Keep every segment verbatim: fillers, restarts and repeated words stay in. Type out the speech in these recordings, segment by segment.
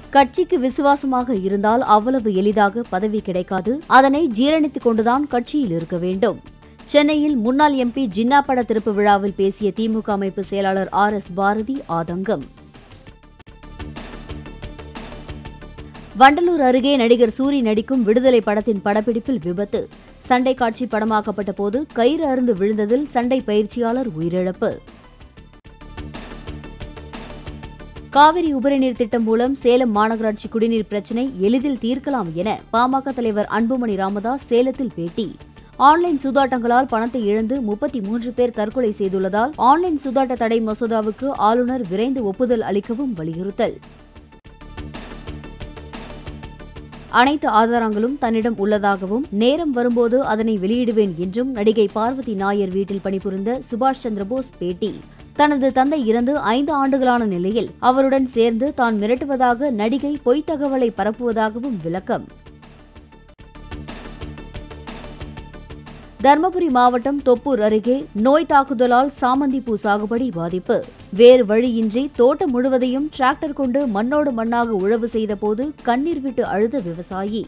கட்சிக்கு விசுவாசமாக இருந்தால் அவ்வளவு எளிதாக பதவி கிடைக்காது. அதனை ஜீரணித்துக் கொண்டுதான் கட்சியில் இருக்க வேண்டும். சென்னையில் முன்னாள் எம்பி ஜின்னா பட திறப்பு விழாவில் பேசிய திமுக அமைப்பு செயலாளர் ஆர் எஸ் பாரதி ஆதங்கம். வண்டலூர் அருகே நடிகர் சூரி நடிக்கும் விடுதலை படத்தின் படப்பிடிப்பில் விபத்து. சண்டை காட்சி படமாக்கப்பட்ட போது கயிறு அறுந்து விழுந்ததில் சண்டை பயிற்சியாளர் உயிரிழப்பு. காவிரி உபரிநீர் திட்டம் மூலம் சேலம் மாநகராட்சி குடிநீர் பிரச்சினை எளிதில் தீர்க்கலாம் என பாமக தலைவர் அன்புமணி ராமதாஸ் சேலத்தில் பேட்டி. ஆன்லைன் சூதாட்டங்களால் பணத்தை இழந்து முப்பத்தி மூன்று பேர் தற்கொலை செய்துள்ளதால் ஆன்லைன் சூதாட்ட தடை மசோதாவுக்கு ஆளுநர் விரைந்து ஒப்புதல் அளிக்கவும் வலியுறுத்தல். அனைத்து ஆதாரங்களும் தன்னிடம் உள்ளதாகவும் நேரம் வரும்போது அதனை வெளியிடுவேன் என்றும் நடிகை பார்வதி நாயர் வீட்டில் பணிபுரிந்த சுபாஷ் சந்திரபோஸ் பேட்டி. தனது தந்தை இறந்து ஐந்து ஆண்டுகளான நிலையில் அவருடன் சேர்ந்து தான் மிரட்டுவதாக நடிகை பொய்த் தகவலை பரப்புவதாகவும் விளக்கம். தர்மபுரி மாவட்டம் தொப்பூர் அருகே நோய் தாக்குதலால் சாமந்திப்பூ சாகுபடி பாதிப்பு. வேறு வழியின்றி தோட்டம் முழுவதையும் டிராக்டர் கொண்டு மண்ணோடு மண்ணாக உழவு செய்தபோது கண்ணீர் விட்டு அழுத விவசாயி.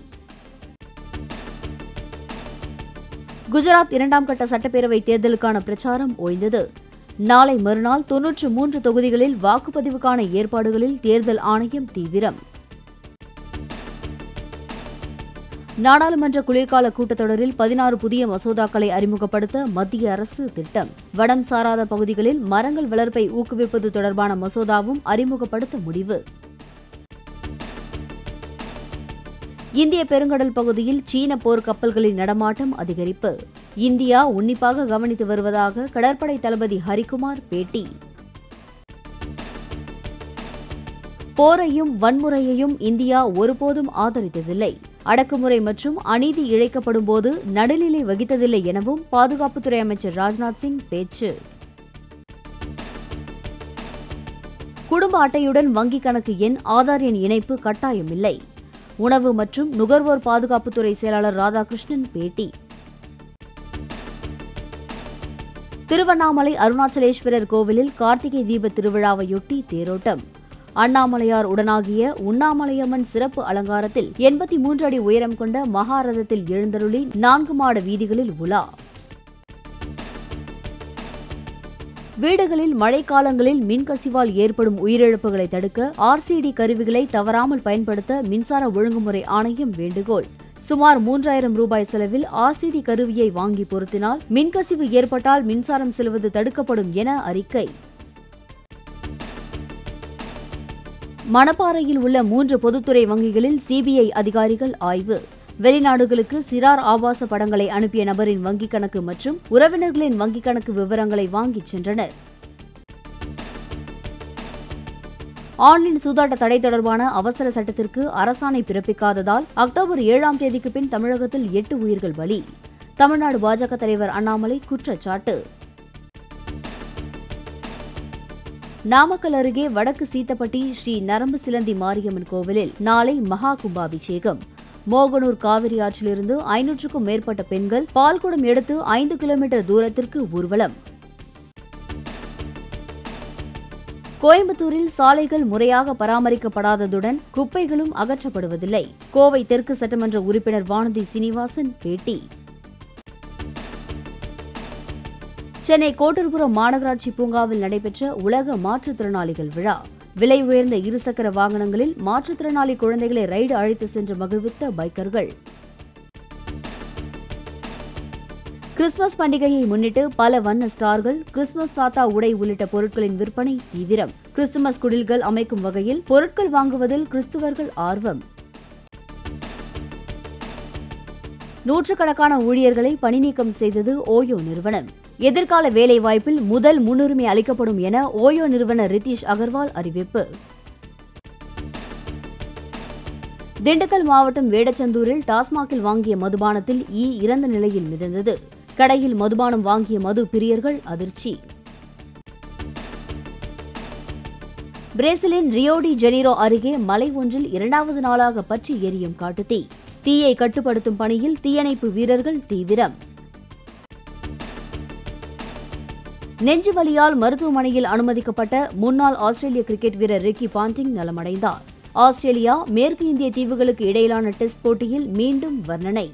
குஜராத் இரண்டாம் கட்ட சட்டப்பேரவை தேர்தலுக்கான பிரச்சாரம் ஓய்ந்தது. நாளை மறுநாள் தொன்னூற்று மூன்று தொகுதிகளில் வாக்குப்பதிவுக்கான ஏற்பாடுகளில் தேர்தல் ஆணையம் தீவிரம். நாடாளுமன்ற குளிர்கால கூட்டத்தொடரில் பதினாறு புதிய மசோதாக்களை அறிமுகப்படுத்த மத்திய அரசு திட்டம். வடம் சாராத பகுதிகளில் மரங்கள் வளர்ப்பை ஊக்குவிப்பது தொடர்பான மசோதாவும் அறிமுகப்படுத்த முடிவு. இந்திய பெருங்கடல் பகுதியில் சீன போர் கப்பல்களின் நடமாட்டம் அதிகரிப்பு. இந்தியா உன்னிப்பாக கவனித்து வருவதாக கடற்படை தளபதி ஹரிகுமார் பேட்டி. போரையும் வன்முறையையும் இந்தியா ஒருபோதும் ஆதரித்ததில்லை. அடக்குமுறை மற்றும் அநீதி இழைக்கப்படும் போது நடுநிலை வகித்ததில்லை எனவும் பாதுகாப்புத்துறை அமைச்சர் ராஜ்நாத் சிங் பேச்சு. குடும்ப அட்டையுடன் வங்கிக் கணக்கு எண், ஆதார் எண் இணைப்பு கட்டாயமில்லை. உணவு மற்றும் நுகர்வோர் பாதுகாப்புத்துறை செயலாளர் ராதாகிருஷ்ணன் பேட்டி. திருவண்ணாமலை அருணாச்சலேஸ்வரர் கோவிலில் கார்த்திகை தீப திருவிழாவையொட்டி தேரோட்டம். அண்ணாமலையார் உடனாகிய உண்ணாமலையம்மன் சிறப்பு அலங்காரத்தில் எண்பத்தி மூன்று அடி உயரம் கொண்ட மகாரதத்தில் எழுந்தருளி நான்கு மாட வீதிகளில் உலா. வீடுகளில் மழைக்காலங்களில் மின்கசிவால் ஏற்படும் உயிரிழப்புகளை தடுக்க ஆர்சிடி கருவிகளை தவறாமல் பயன்படுத்த மின்சார ஒழுங்குமுறை ஆணையம் வேண்டுகோள். சுமார் மூன்றாயிரம் ரூபாய் செலவில் ஆர்சிடி கருவியை வாங்கி பொருத்தினால் மின்கசிவு ஏற்பட்டால் மின்சாரம் செல்வது தடுக்கப்படும் என அறிக்கை. மணப்பாறையில் உள்ள மூன்று பொதுத்துறை வங்கிகளில் சிபிஐ அதிகாரிகள் ஆய்வு. வெளிநாடுகளுக்கு சிறார் ஆபாச படங்களை அனுப்பிய நபரின் வங்கிக் கணக்கு மற்றும் உறவினர்களின் வங்கிக் கணக்கு விவரங்களை வாங்கிச் சென்றனர். ஆன்லைன் சூதாட்ட தடை தொடர்பான அவசர சட்டத்திற்கு அரசாணை பிறப்பிக்காததால் அக்டோபர் ஏழாம் தேதிக்கு பின் தமிழகத்தில் எட்டு உயிர்கள் பலி. தமிழ்நாடு பாஜக தலைவர் அண்ணாமலை குற்றச்சாட்டு. நாமக்கல் அருகே வடக்கு சீத்தப்பட்டி ஸ்ரீ நரம்பு சிலந்தி மாரியம்மன் கோவிலில் நாளை மகா கும்பாபிஷேகம். மோகனூர் காவிரி ஆற்றிலிருந்து ஐநூற்றுக்கும் மேற்பட்ட பெண்கள் பால்குடம் எடுத்து ஐந்து கிலோமீட்டர் தூரத்திற்கு ஊர்வலம். கோயம்புத்தூரில் சாலைகள் முறையாக பராமரிக்கப்படாததுடன் குப்பைகளும் அகற்றப்படுவதில்லை. கோவை தெற்கு சட்டமன்ற உறுப்பினர் வானதி சீனிவாசன் பேட்டி. சென்னை கோட்டூர்புரம் மாநகராட்சி பூங்காவில் நடைபெற்ற உலக மாற்றுத்திறனாளிகள் விழா. விலை உயர்ந்த இருசக்கர வாகனங்களில் மாற்றுத்திறனாளி குழந்தைகளை ரைடு அழைத்து சென்று மகிழ்வித்த பைக்கர்கள். கிறிஸ்துமஸ் பண்டிகையை முன்னிட்டு பல வண்ண ஸ்டார்கள், கிறிஸ்துமஸ் தாத்தா உடை உள்ளிட்ட பொருட்களின் விற்பனை தீவிரம். கிறிஸ்துமஸ் குடில்கள் அமைக்கும் வகையில் பொருட்கள் வாங்குவதில் கிறிஸ்துவர்கள் ஆர்வம். நூற்றுக்கணக்கான ஊழியர்களை பணிநீக்கம் செய்தது ஓயோ நிறுவனம். எதிர்கால வேலைவாய்ப்பில் முதல் முன்னுரிமை அளிக்கப்படும் என ஓயோ நிறுவனர் ரிதீஷ் அகர்வால் அறிவிப்பு. திண்டுக்கல் மாவட்டம் வேடச்சந்தூரில் டாஸ்மாகில் வாங்கிய மதுபானத்தில் ஈ இறந்த நிலையில் மிதந்தது. கடையில் மதுபானம் வாங்கிய மது பிரியர்கள் அதிர்ச்சி. பிரேசிலின் ரியோ டி ஜெனீரோ அருகே மலை ஒன்றில் இரண்டாவது நாளாக பற்றி எரியும் காட்டுத்தீ. தீயை கட்டுப்படுத்தும் பணியில் தீயணைப்பு வீரர்கள் தீவிரம். நெஞ்சுவலியால் மருத்துவமனையில் அனுமதிக்கப்பட்ட முன்னாள் ஆஸ்திரேலிய கிரிக்கெட் வீரர் ரிக்கி பாண்டிங் நலமடைந்தார். ஆஸ்திரேலியா மேற்கு இந்திய தீவுகளுக்கு இடையிலான டெஸ்ட் போட்டியில் மீண்டும் வர்ணனை.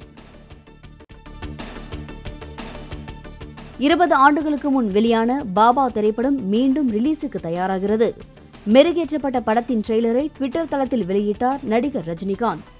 இருபது ஆண்டுகளுக்கு முன் வெளியான பாபா திரைப்படம் மீண்டும் ரிலீஸுக்கு தயாராகிறது. மெருகேற்றப்பட்ட படத்தின் ட்ரெய்லரை ட்விட்டர் தளத்தில் வெளியிட்டார் நடிகர் ரஜினிகாந்த்.